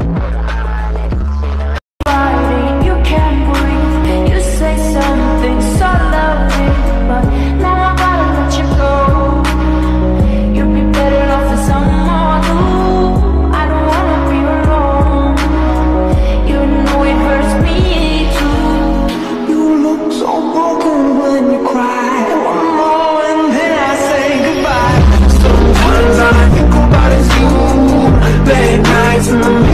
You can't breathe. You say something so lovely, but now I gotta let you go. You'd be better off with someone new. I don't wanna be alone. You know it hurts me too. You look so broken when you cry. One more and then I say goodbye. Sometimes all I think about is you. Late nights in the